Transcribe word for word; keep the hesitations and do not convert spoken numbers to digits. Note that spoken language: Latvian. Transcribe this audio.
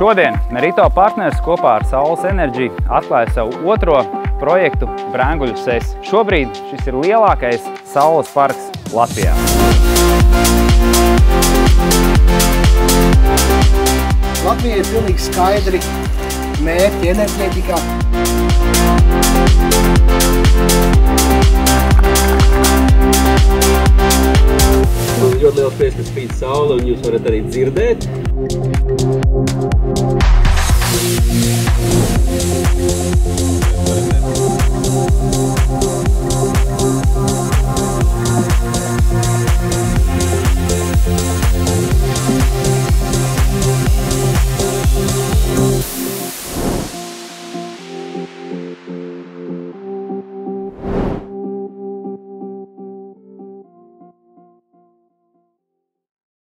Šodien Merito partners kopā ar Saules Energy atklāja savu otro projektu Brēnguļu ses. Šobrīd šis ir lielākais saules parks Latvijā. Latvijai ir pilnīgi skaidri mērķi enerģētikā. Man ļoti liels prieks, ka spīd saule un jūs varat arī dzirdēt.